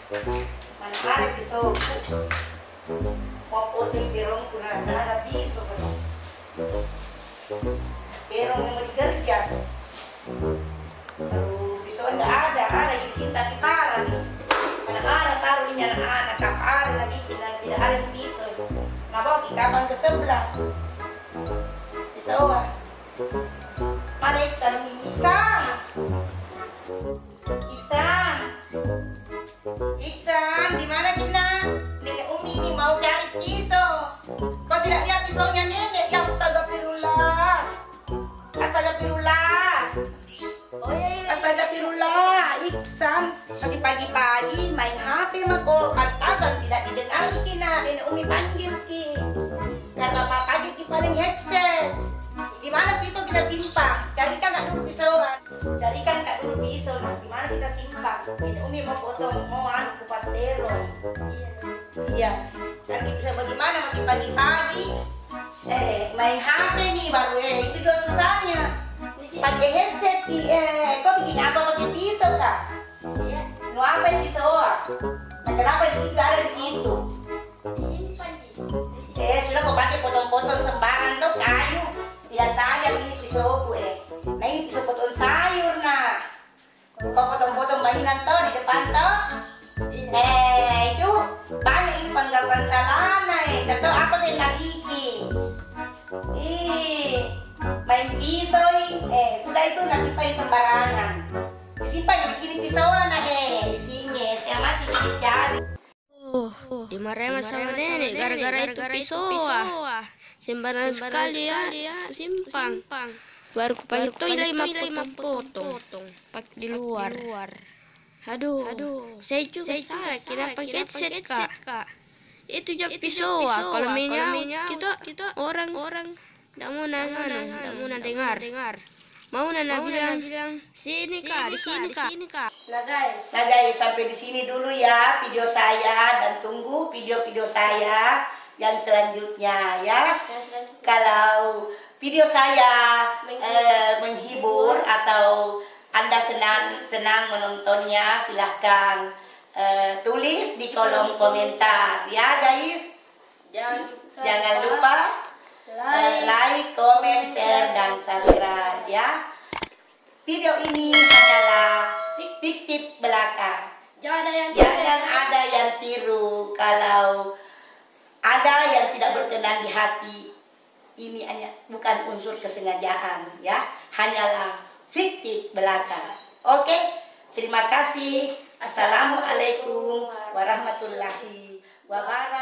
Mana ada pisau? Mau potong terong kuna ada pisau kan? Terong yang mau dikerja. Lalu pisau enggak ada yang cinta di parang. Anak-anak taruh ini anak-anak kapal nabi kita tidak ada pisau. Nah bawa di kapan ke sebelah? Pisau ah. Mana Iksan ini? Iksan, di mana kita? Nenek Umi ini mau cari pisau. Kau tidak lihat pisaunya nenek? Ya astagfirullah. Astagfirullah. Oh iya. Astagfirullah. Iksan, masih pagi-pagi main HP mako pantasan tidak didengar kina. Nenek Umi panggil ki. Karena papa ki paling headset. Di mana pisau kita simpan? Carikan kak dulu pisauan. Carikan kak dulu pisau. Nah, di mana kita simpan? Ini Umi mau potong, mau kupas terong. Iya. Cari pisau bagaimana? Masih pagi-pagi. Main HP nih baru itu dosanya. Pakai headset nih. Kok bikin apa pakai pisau kak? Iya. Mau apa yang pisau? Nah, kenapa di situ ada di situ? Disimpan di. Sudah kau pakai potong-potong sembarang tuh kayu. Tidak tajam ini pisau nah ini pisau potong sayur nah. Kau potong-potong mainan toh di depan toh. Itu banyak ini panggalan celana atau apa yang nak bikin. Main pisau sudah itu nggak simpan sembarangan. Disimpan di sini pisauan di sini saya mati cari. Dimarahin sama nenek gara-gara itu pisau. Sembarangan sekali ya, simpang. Baru kupakai itu lima potong pakai di luar. Aduh, saya juga salah kenapa headset kak. Itu juga pisau. Kalau minyak kita orang tidak mau dengar. Mau Nana bilang sini kak, di sini kak. Nah guys, sampai di sini dulu ya video saya dan tunggu video-video saya yang selanjutnya ya. Kalau video saya menghibur atau Anda senang menontonnya, silahkan tulis di kolom komentar ya guys. Jangan lupa like, comment, share, dan subscribe ya. Video ini hanyalah fiktif belaka. Jangan ada yang tiru. Kalau ada yang tidak berkenan di hati, ini hanya bukan unsur kesengajaan ya, hanyalah fiktif belaka. Oke, terima kasih. Assalamualaikum warahmatullahi wabarakatuh.